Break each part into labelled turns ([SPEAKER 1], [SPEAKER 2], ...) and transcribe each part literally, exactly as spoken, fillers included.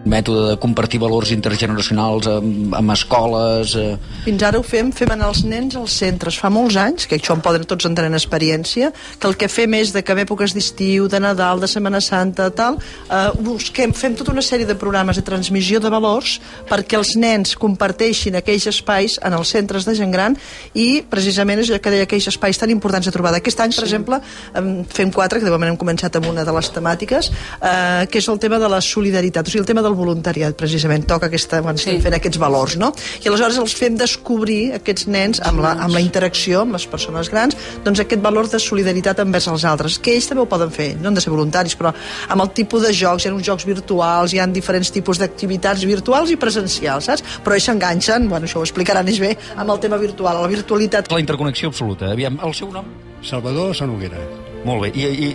[SPEAKER 1] mètode de compartir valors intergeneracionals amb, amb escoles... Eh...
[SPEAKER 2] Fins ara ho fem, fem anar els nens als centres. Fa molts anys, que això en poden tots entrar en experiència, que el que fem és de que en èpoques d'estiu, de Nadal, de Setmana Santa, tal, eh, busquem, fem tota una sèrie de programes de transmissió de valors perquè els nens comparteixin aquells espais en els centres de gent gran i precisament és que deia aquells espais tan importants de trobada. Aquest any, per sí. exemple, fem quatre, que de moment hem començat amb una de les temàtiques, eh, que és el tema de la solidaritat, o sigui, el tema del voluntariat, precisament, toca aquesta, quan estem sí. fent aquests valors, no? I aleshores els fem descobrir, aquests nens, amb la, amb la interacció amb les persones grans, doncs aquest valor de solidaritat envers els altres, que ells també ho poden fer, no han de ser voluntaris, però amb el tipus de jocs, hi ha uns jocs virtuals, hi ha diferents tipus d'activitats virtuals i presencials, saps? Però ells s'enganxen, bueno, això ho explicaran ells bé, amb el tema virtual, la virtualitat.
[SPEAKER 1] La interconnexió absoluta. Aviam, el seu nom?
[SPEAKER 3] Salvador Sanoguera.
[SPEAKER 1] Molt bé. I, i,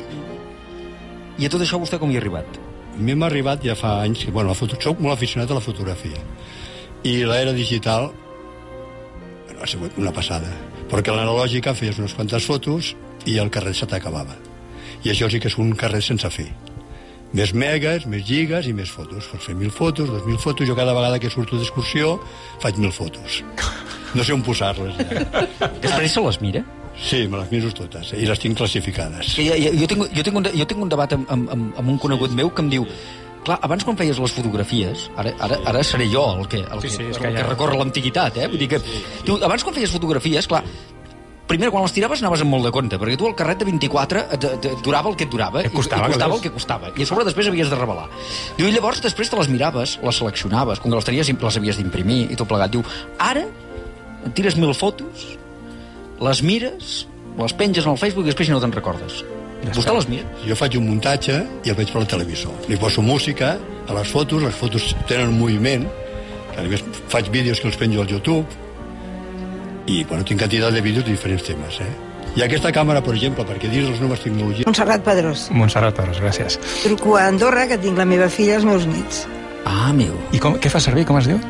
[SPEAKER 1] i a tot això vostè com hi ha arribat?
[SPEAKER 3] A mi m'ha arribat ja fa anys, que, bueno, soc molt aficionat a la fotografia i l'era digital bueno, ha sigut una passada, perquè l'analògica feies unes quantes fotos i el carret se t'acabava, i això sí que és un carret sense fi, més megas, més gigas i més fotos. Pots fer mil fotos, dos mil fotos, jo cada vegada que surto d'excursió faig mil fotos, no sé on posar-les ja.
[SPEAKER 1] Després se les mira?
[SPEAKER 3] Sí, me les miro totes, i les tinc classificades.
[SPEAKER 1] Sí, jo, jo, tinc, jo, tinc un, jo tinc un debat amb, amb, amb un conegut meu que em diu, clar, abans quan feies les fotografies, ara, ara, ara seré jo el que, el
[SPEAKER 4] sí, sí,
[SPEAKER 1] que,
[SPEAKER 4] que,
[SPEAKER 1] el
[SPEAKER 4] ja...
[SPEAKER 1] que recorre l'antiguitat, eh? Vull dir que, tu, abans quan feies fotografies, clar, primer, quan les tiraves anaves amb molt de compte, perquè tu el carret de vint-i-quatre et, et, et durava el que et durava,
[SPEAKER 4] et costava,
[SPEAKER 1] i, i costava el que costava, i a sobre després havies de revelar. Diu, i llavors després te les miraves, les seleccionaves, com que les tenies les havies d'imprimir i tot plegat. Diu, ara et tires mil fotos, les mires, les penges al Facebook i després no te'n recordes. Ja vostè les mira?
[SPEAKER 3] Jo faig un muntatge i el veig per la televisor. Li poso música a les fotos, les fotos tenen un moviment, que a més faig vídeos que els penjo al YouTube, i bueno, tinc quantitat de vídeos de diferents temes, eh? I aquesta càmera, per exemple, perquè dins les noves tecnologies...
[SPEAKER 5] Montserrat Pedrós.
[SPEAKER 4] Montserrat Pedrós, gràcies.
[SPEAKER 5] Truco a Andorra, que tinc la meva filla i els meus nets.
[SPEAKER 1] Ah, meu.
[SPEAKER 4] I com, què fa servir, com es diu?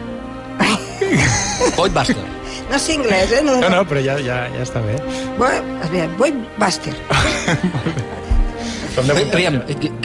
[SPEAKER 1] Void Buster.
[SPEAKER 5] No sé anglès, eh? No,
[SPEAKER 4] no, no però ja, ja, ja està bé.
[SPEAKER 5] Void, espera, Void Buster.
[SPEAKER 1] Aviam,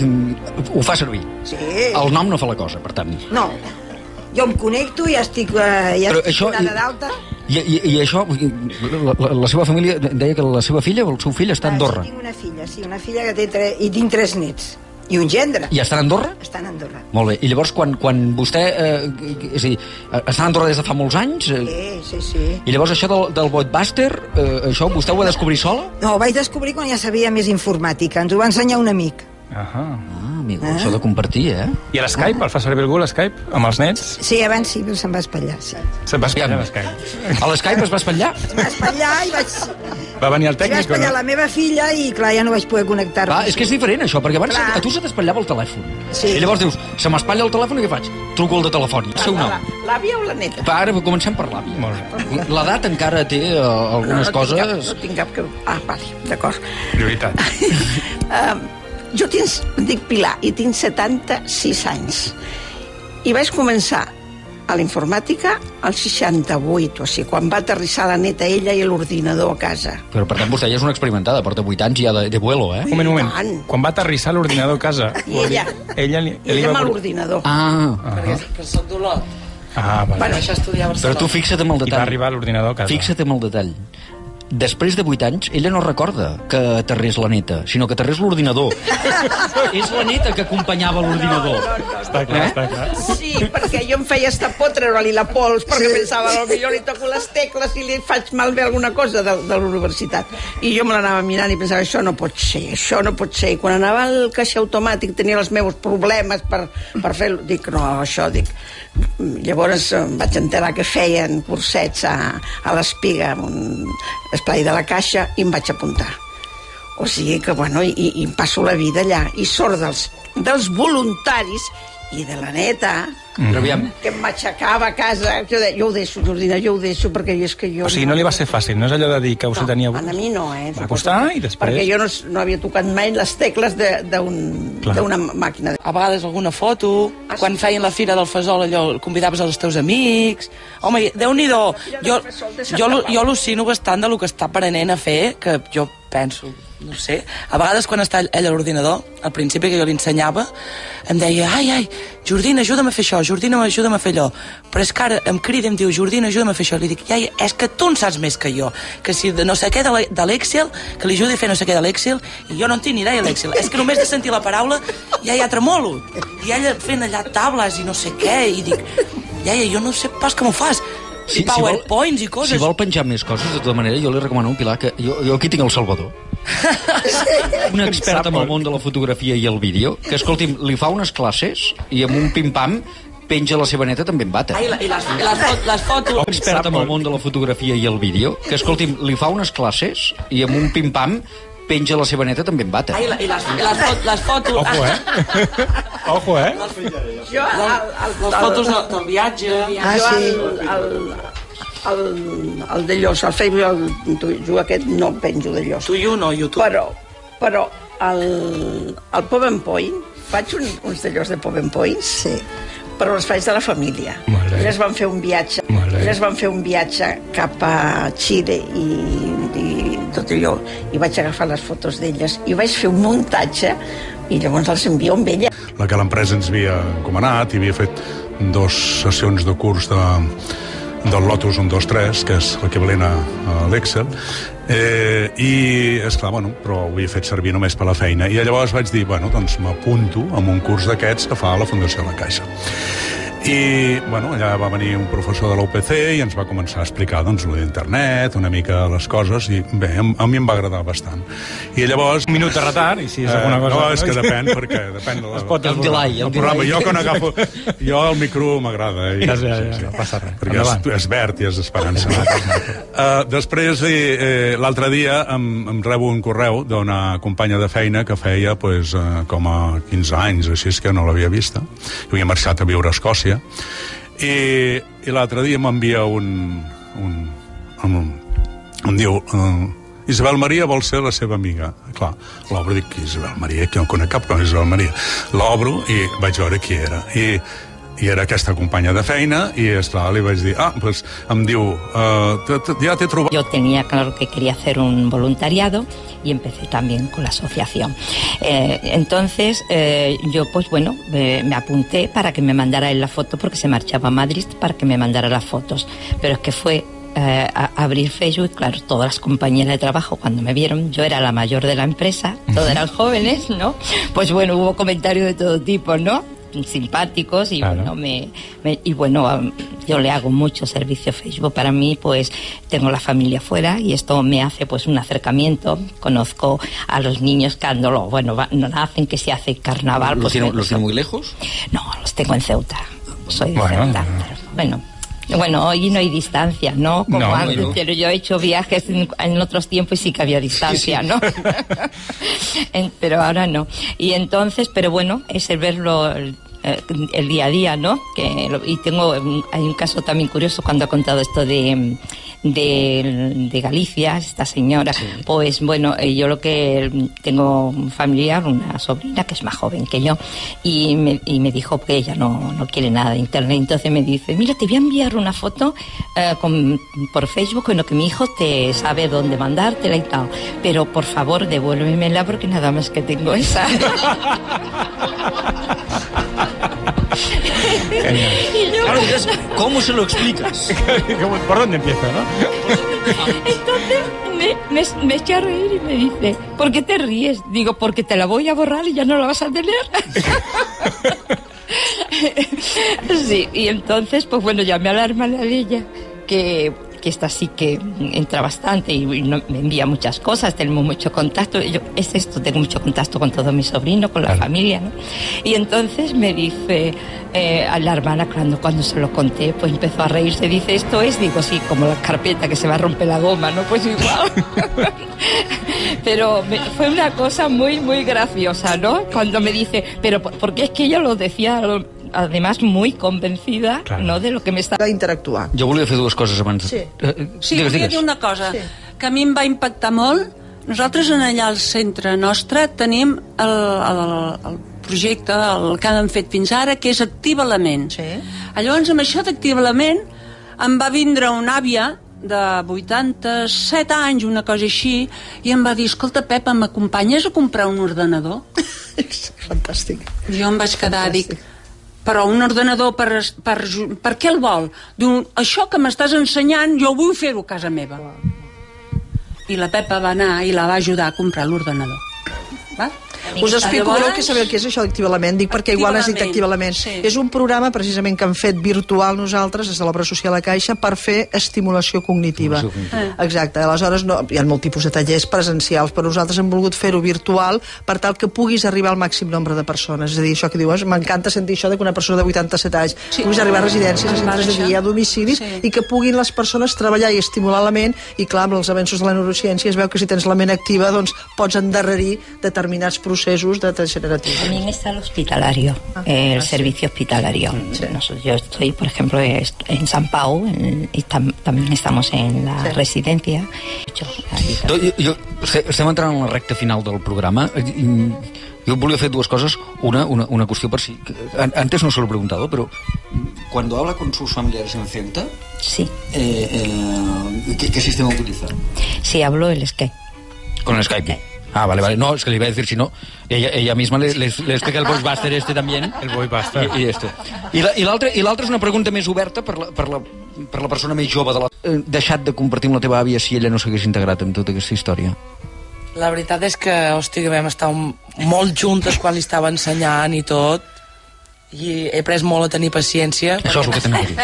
[SPEAKER 1] ho fa servir.
[SPEAKER 5] Sí.
[SPEAKER 1] El nom no fa la cosa, per tant.
[SPEAKER 5] No. Jo em connecto i ja estic, ja estic això, donada d'alta.
[SPEAKER 1] I, i, I això, la, la, la seva família deia que la seva filla, el seu fill, està a Andorra.
[SPEAKER 5] Ah, tinc una filla, sí, una filla que té tre... i tinc tres nets. I un gendre.
[SPEAKER 1] I està a Andorra?
[SPEAKER 5] Està a Andorra.
[SPEAKER 1] Molt bé. I llavors, quan, quan vostè... Eh, és a dir, està a Andorra des de fa molts anys? Eh,
[SPEAKER 5] sí, sí, sí.
[SPEAKER 1] I llavors això del, del Voidbuster, eh, això vostè ho va descobrir sola?
[SPEAKER 5] No, ho vaig descobrir quan ja sabia més informàtica. Ens ho va ensenyar un amic.
[SPEAKER 4] Ahà.
[SPEAKER 1] Ah, amigo, ah. Això de compartir, eh?
[SPEAKER 4] I l'Skype, ah. el fa servir algú, l'Skype, amb els nets?
[SPEAKER 5] Sí, abans sí, però se'n va espatllar, sí.
[SPEAKER 4] Se'n va espatllar l'Skype.
[SPEAKER 1] A l'Skype es va espatllar?
[SPEAKER 5] Es va espatllar i vaig...
[SPEAKER 4] Va venir el tècnic,
[SPEAKER 5] va espatllar
[SPEAKER 4] no?
[SPEAKER 5] la meva filla i, clar, ja no vaig poder connectar-me.
[SPEAKER 1] Clar, és que és diferent, això, perquè abans clar. A tu se t'espatllava el telèfon.
[SPEAKER 5] Sí.
[SPEAKER 1] I llavors dius, se m'espatlla el telèfon i què faig? Truco el de telefònic. El seu nom.
[SPEAKER 5] L'àvia o la neta?
[SPEAKER 1] Va, ara comencem per l'àvia.
[SPEAKER 4] Molt bé.
[SPEAKER 1] L'edat encara té uh, algunes
[SPEAKER 5] no, no
[SPEAKER 1] coses...
[SPEAKER 5] Tinc cap, no tinc cap que... Ah, vale, d'acord.
[SPEAKER 4] Prioritat.
[SPEAKER 5] um, jo tinc, dic Pilar i tinc setanta-sis anys i vaig començar a la informàtica al seixanta-vuit, o sigui, quan va aterrissar la neta ella i l'ordinador a casa.
[SPEAKER 1] Però per tant vostè ja és una experimentada, porta vuit anys ja de, de vuelo, eh?
[SPEAKER 4] Un moment, un moment. Quan va aterrissar l'ordinador a casa...
[SPEAKER 5] I ella,
[SPEAKER 4] ella, li,
[SPEAKER 5] ella amb l'ordinador.
[SPEAKER 1] Ah.
[SPEAKER 5] Perquè, perquè soc d'Olot.
[SPEAKER 4] Ah, vale.
[SPEAKER 5] Bueno, això estudiar a Barcelona.
[SPEAKER 1] Però tu fixa't en el detall.
[SPEAKER 4] I va arribar l'ordinador a casa.
[SPEAKER 1] Fixa't en el detall. Després de vuit anys, ella no recorda que aterrés la neta, sinó que aterrés l'ordinador. És la neta que acompanyava l'ordinador.
[SPEAKER 5] No, no, no,
[SPEAKER 4] està clar, eh? està clar.
[SPEAKER 5] Sí, perquè jo em feia esta por treure-li la pols, perquè sí. Pensava, potser li toco les tecles i li faig malbé alguna cosa de, de la universitat. I jo me l'anava mirant i pensava, això no pot ser, això no pot ser. I quan anava al caixer automàtic tenia els meus problemes per, per fer-ho. Dic, no, això, dic... Llavors em vaig enterar que feien cursets a, a l'Espiga, amb un esplai de la Caixa, i em vaig apuntar. O sigui que, bueno, i, i passo la vida allà. I sort dels, dels voluntaris i de la neta,
[SPEAKER 1] Mm-hmm. Però aviam...
[SPEAKER 5] Que em matxacava a casa. Jo, de, jo ho deixo, Jordina, jo ho deixo, perquè és que jo...
[SPEAKER 4] O sigui, no li va ser fàcil, no és allò de dir que ho
[SPEAKER 5] no,
[SPEAKER 4] tenia...
[SPEAKER 5] a mi no, eh?
[SPEAKER 4] Va costar i després...
[SPEAKER 5] Perquè jo no, no havia tocat mai les tecles d'una màquina.
[SPEAKER 6] A vegades alguna foto, ah, sí? Quan feien la Fira del Fesol, allò, convidaves els teus amics... Home, Déu-n'hi-do, jo, jo, jo al·lucino bastant del que està aprenent a fer, que jo penso, no sé, a vegades quan està ell a l'ordinador, al principi que jo li ensenyava, em deia, ai, ai, Jordina, ajuda'm a fer això, Jordina, ajuda'm a fer allò, però és que ara em crida i em diu, Jordina, ajuda'm a fer això, li dic, iaia, és que tu en saps més que jo, que si de no sé què de l'Excel, que li ajudi a fer no sé què de l'Excel, i jo no en tinc ni idea de l'Excel, és que només de sentir la paraula ja hi ha tremolo, i ella fent allà tables i no sé què, i dic, iaia, jo no sé pas com ho fas,
[SPEAKER 1] Si,
[SPEAKER 6] i powerpoints
[SPEAKER 1] si vol,
[SPEAKER 6] i coses.
[SPEAKER 1] Si vol penjar més coses, de tota manera, jo li recomano un Pilar que... Jo, jo aquí tinc el Salvador. Una experta en el món de la fotografia i el vídeo, que, escolti'm, li fa unes classes i amb un pim-pam penja la seva neta també en bata.
[SPEAKER 6] Ai, i les, les, fot, les fotos...
[SPEAKER 1] Experta en el món de la fotografia i el vídeo, que, escolti'm, li fa unes classes i amb un pim-pam penja la seva neta també en bata.
[SPEAKER 6] Ai, i les, les, fot, les fotos...
[SPEAKER 4] Ojo, eh? Ojo, eh?
[SPEAKER 5] Jo, el, el,
[SPEAKER 6] les fotos del, del viatge...
[SPEAKER 2] Ah,
[SPEAKER 5] jo,
[SPEAKER 2] sí.
[SPEAKER 5] el, el, el, el de Llos, el Facebook, el, jo aquest no penjo de Llos.
[SPEAKER 6] Tu i un o YouTube.
[SPEAKER 5] Però, però el, el PowerPoint, faig un, uns de Llos de PowerPoint,
[SPEAKER 2] Sí.
[SPEAKER 5] però els faig de la família.
[SPEAKER 4] Vale.
[SPEAKER 5] Elles van fer un viatge,
[SPEAKER 4] Vale.
[SPEAKER 5] elles van fer un viatge cap a Xile i, i tot allò, i vaig agafar les fotos d'elles i vaig fer un muntatge i llavors els envio amb ella.
[SPEAKER 7] La que l'empresa ens havia encomanat i havia fet dos sessions de curs de, del Lotus un dos tres, que és l'equivalent a, a l'Excel, eh, i esclar, bueno, però ho havia fet servir només per la feina, i llavors vaig dir, bueno, doncs m'apunto en un curs d'aquests que fa la Fundació La Caixa. I, bueno, allà va venir un professor de la U P C i ens va començar a explicar, doncs, l'internet, una mica les coses, i bé, a, a mi em va agradar bastant. I llavors...
[SPEAKER 4] Un minut de retard, i si és alguna cosa...
[SPEAKER 7] Eh, no, és que depèn, perquè depèn de la,
[SPEAKER 4] Es pot
[SPEAKER 1] El delay,
[SPEAKER 7] el
[SPEAKER 1] el
[SPEAKER 7] programa.
[SPEAKER 1] delay.
[SPEAKER 7] Jo quan agafo... Jo el micro m'agrada. i-
[SPEAKER 4] Ja, ja, ja, no passa res.
[SPEAKER 7] Perquè és,
[SPEAKER 4] Endavant.
[SPEAKER 7] és verd i és esperança. uh, després, eh, l'altre dia, em, em rebo un correu d'una companya de feina que feia pues, uh, com a quinze anys, així és que no l'havia vista. Jo havia marxat a viure a Escòcia. I, i l'altre dia m'envia un, un, un, em diu... Uh, Isabel Maria vol ser la seva amiga. Clar, l'obro, dic, Isabel Maria, que no conec cap com Isabel Maria. L'obro i vaig veure qui era. I, i era aquesta companya de feina, i esclar, li vaig dir, ah, pues em diu, uh, t -t ja t'he trobat...
[SPEAKER 8] Yo tenía claro que quería hacer un voluntariado y empecé también con la asociación. Eh, entonces, eh, yo pues bueno, eh, me apunté para que me mandara él la foto porque se marchaba a Madrid para que me mandara las fotos. Pero es que fue eh, a abrir Facebook, claro, todas las compañeras de trabajo cuando me vieron, yo era la mayor de la empresa, todos eran jóvenes, ¿no? Pues bueno, hubo comentarios de todo tipo, ¿no? Simpáticos y
[SPEAKER 4] claro.
[SPEAKER 8] bueno, me, me, y bueno, yo le hago mucho servicio a Facebook. Para mí, pues tengo la familia fuera y esto me hace pues un acercamiento. Conozco a los niños que ando, lo- bueno, va- no nacen, que se hace carnaval.
[SPEAKER 1] ¿Los
[SPEAKER 8] pues,
[SPEAKER 1] tiene,
[SPEAKER 8] me-
[SPEAKER 1] ¿Los tiene muy lejos?
[SPEAKER 8] No, los tengo en Ceuta. Soy de
[SPEAKER 4] Bueno,
[SPEAKER 8] Ceuta.
[SPEAKER 4] bueno.
[SPEAKER 8] pero bueno. Bueno, hoy no hay distancia, ¿no? Como
[SPEAKER 4] No,
[SPEAKER 8] antes,
[SPEAKER 1] no.
[SPEAKER 8] pero yo he hecho viajes en, en otros tiempos y sí que había distancia, ¿no? En- pero ahora no. Y entonces, pero bueno, es el verlo el, eh, el día a día, ¿no? Que, lo- y tengo, mm, hay un caso también curioso cuando ha contado esto de, de, de Galicia, esta señora. Pues bueno, eh, yo lo que mm, tengo un familiar, una sobrina que es más joven que yo, y me, y me dijo que ella no, no quiere nada de internet. Entonces me dice, mira, te voy a enviar una foto eh, con, por Facebook con lo que mi hijo te sabe dónde mandártela y tal. Pero por favor, devuélvemela porque nada más que tengo esa.
[SPEAKER 4] Genial.
[SPEAKER 1] Claro, entonces, ¿cómo se lo explicas?
[SPEAKER 4] ¿Cómo- ¿Por dónde empieza, no?
[SPEAKER 8] Entonces me, me, me eché a reír y me dice, ¿por qué te ríes? Digo, porque te la voy a borrar y ya no la vas a tener. Sí, y entonces, pues bueno, llamé a la hermana de ella, que, que esta sí que entra bastante y no- me envía muchas cosas, tenemos mucho contacto. Yo, es esto, tengo mucho contacto con todos mis sobrinos, con la
[SPEAKER 4] Claro.
[SPEAKER 8] familia, ¿no? Y entonces me dice eh, a la hermana, cuando, cuando se lo conté, pues empezó a reírse, dice, ¿esto es? Digo, sí, como la carpeta que se va a romper la goma, ¿no? Pues igual. Pero me- fue una cosa muy, muy graciosa, ¿no? Cuando me dice, pero por- porque es que ella lo decía, lo- además muy convencida, claro, ¿no?, de lo que me está...
[SPEAKER 2] Interactuar.
[SPEAKER 1] Jo volia fer dues coses abans.
[SPEAKER 2] Sí,
[SPEAKER 1] eh,
[SPEAKER 9] sí
[SPEAKER 1] digues,
[SPEAKER 9] volia
[SPEAKER 1] digues.
[SPEAKER 9] dir una cosa, sí, que a mi em va impactar molt. Nosaltres en allà al centre nostre tenim el, el, el projecte, el que han fet fins ara, que és Activa la Ment.
[SPEAKER 2] Sí.
[SPEAKER 9] Llavors, amb això d'Activa la Ment, em va vindre una àvia de vuitanta-set anys, una cosa així, i em va dir, escolta, Pepa, m'acompanyes a comprar un ordenador?
[SPEAKER 2] Fantàstic.
[SPEAKER 9] Jo em vaig quedar, dic, però un ordenador per, per, per què el vol? Diu, això que m'estàs ensenyant jo vull fer-ho a casa meva. I la Pepa va anar i la va ajudar a comprar l'ordenador. Va?
[SPEAKER 2] Us explico, voleu que saber què és això d'Activa la Ment? Dic perquè igual has dit Activa la Ment. Sí. És un programa precisament que hem fet virtual nosaltres des de l'Obra Social a Caixa per fer estimulació cognitiva. Estimulació. Exacte, aleshores no, hi ha molt tipus de tallers presencials, però nosaltres hem volgut fer-ho virtual per tal que puguis arribar al màxim nombre de persones. És a dir, això que dius, m'encanta sentir això de que una persona de vuitanta-set anys sí, puguis arribar a residències, a centres de dia, a domicilis, sí, i que puguin les persones treballar i estimular la ment, i clar, amb els avenços de la neurociència es veu que si tens la ment activa doncs pots endarrerir determinats processos de degeneratius.
[SPEAKER 8] También está el hospitalario, ah, eh, el ah, servicio hospitalario. Sí. Nosotros, yo estoy, por ejemplo, en San Pau, en, y tam, también estamos en la sí, residencia. Jo,
[SPEAKER 1] jo, estem entrant en la recta final del programa. Jo volia fer dues coses. Una, una, una qüestió per si... Antes no se lo he preguntado, pero cuando habla con sus familiares en Ceuta,
[SPEAKER 8] sí,
[SPEAKER 1] eh, eh, ¿qué, ¿qué sistema utiliza?
[SPEAKER 8] Sí, hablo el Skype.
[SPEAKER 1] Con el Skype. Skype. Ah, vale, vale. No, es que le iba a decir, si no, ella, ella misma le, le, le explica el Voicebuster este también.
[SPEAKER 4] El Voicebuster.
[SPEAKER 1] I, i este. I l'altra I l'altra és una pregunta més oberta per la, per la, per la persona més jove de la... Eh, deixat de compartir amb la teva àvia si ella no s'hagués integrat en tota aquesta història?
[SPEAKER 6] La veritat és que, hòstia, que vam estar molt juntes quan li estava ensenyant i tot, i he après molt a tenir paciència.
[SPEAKER 1] Això és el que tenia que dir.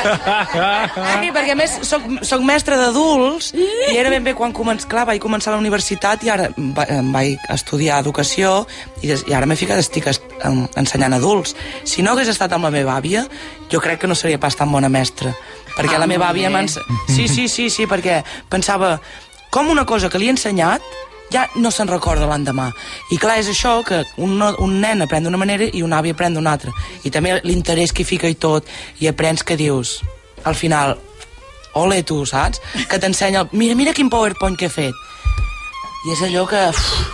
[SPEAKER 6] Sí, perquè a més soc, soc mestre d'adults i era ben bé quan començ, clar, vaig començar a la universitat i ara va, vaig estudiar educació i, i ara m'he ficat, estic ensenyant adults. Si no hagués estat amb la meva àvia, jo crec que no seria pas tan bona mestra, perquè ah, la meva àvia m'ha... Sí, sí, sí, sí, perquè pensava, com una cosa que li he ensenyat ja no se'n recorda l'endemà. I clar, és això, que un, un nen aprèn d'una manera i un avi aprèn d'una altra. I també l'interès que hi fica i tot, i aprens que dius, al final, ole tu, saps? Que t'ensenya, mira, mira quin PowerPoint que he fet. I és allò que...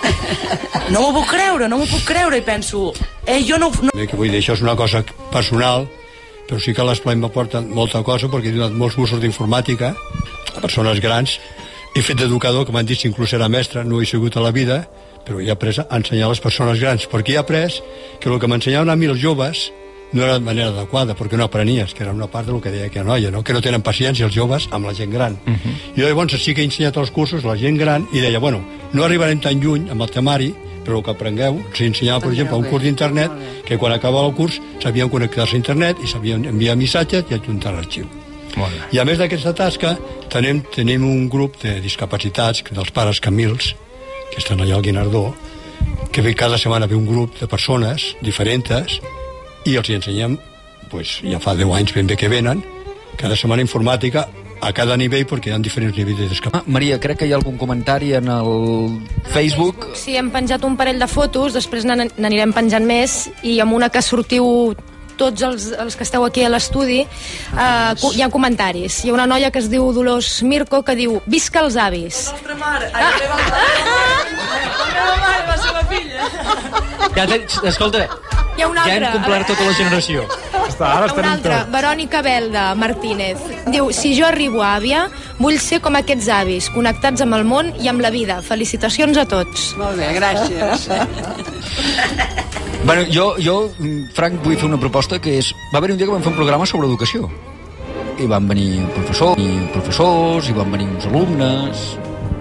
[SPEAKER 6] Uf, no m'ho puc creure, no m'ho puc creure, i penso, eh, jo no... no...
[SPEAKER 3] Que vull dir, això és una cosa personal, però sí que l'esplai m'aporta molta cosa, perquè he donat molts cursos d'informàtica a persones grans. He fet d'educador, que m'han dit que inclús era mestre, no he sigut a la vida, però he après a ensenyar a les persones grans, perquè he après que el que m'ensenyaven a mi els joves no era de manera adequada, perquè no aprenies, que era una part del que deia aquella noia, no? Que no tenen paciència els joves amb la gent gran. Uh -huh. I llavors sí que he ensenyat els cursos a la gent gran i deia, bueno, no arribarem tan lluny amb el temari, però el que aprengueu, si ensenyava, per exemple, un curs d'internet, que quan acabava el curs sabien connectar-se a internet i sabien enviar missatges i adjuntar l'arxiu. I a més d'aquesta tasca tenim, tenim un grup de discapacitats dels pares Camils, que estan allà al Guinardó, que ve cada setmana ve un grup de persones diferents i els hi ensenyem, pues, ja fa deu anys ben bé que venen, cada setmana informàtica a cada nivell, perquè hi ha diferents nivells de discapacitat.
[SPEAKER 1] Ah, Maria, crec que hi ha algun comentari en el Facebook.
[SPEAKER 10] Sí, hem penjat un parell de fotos, després n'anirem penjant més, i amb una que sortiu tots els, els que esteu aquí a l'estudi, eh, hi ha comentaris. Hi ha una noia que es diu Dolors Mirko que diu, visca els avis.
[SPEAKER 6] La nostra mare, ai, la meva mare va ser la filla.
[SPEAKER 1] Ja te, escolta,
[SPEAKER 10] hi ha una
[SPEAKER 1] ja
[SPEAKER 10] altra,
[SPEAKER 1] hem complert tota la generació.
[SPEAKER 4] Està, ara
[SPEAKER 10] una altra, Verònica Belda Martínez, diu, si jo arribo a àvia, vull ser com aquests avis, connectats amb el món i amb la vida. Felicitacions a tots.
[SPEAKER 9] Molt bé, gràcies.
[SPEAKER 1] Bueno, jo, jo, Frank, vull fer una proposta que és... Va haver un dia que vam fer un programa sobre educació. I van venir professors, i professors, i van venir uns alumnes...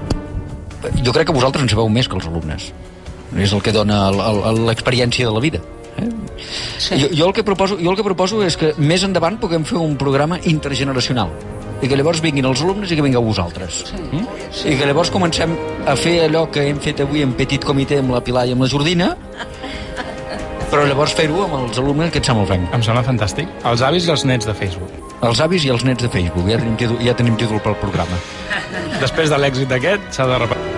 [SPEAKER 1] Jo crec que vosaltres en sabeu més que els alumnes. És el que dona l'experiència de la vida. Eh? Sí. Jo, jo, el que proposo, jo el que proposo és que més endavant puguem fer un programa intergeneracional i que llavors vinguin els alumnes i que vingueu vosaltres. Sí. Mm? Sí. I que llavors comencem a fer allò que hem fet avui en petit comitè amb la Pilar i amb la Jordina, però llavors fer-ho amb els alumnes, que et sembla, Frank?
[SPEAKER 4] Em sembla fantàstic. Els avis i els nets de Facebook.
[SPEAKER 1] Els avis i els nets de Facebook. Ja tenim títol, ja tenim títol pel programa.
[SPEAKER 4] Després de l'èxit d'aquest, s'ha de repetir.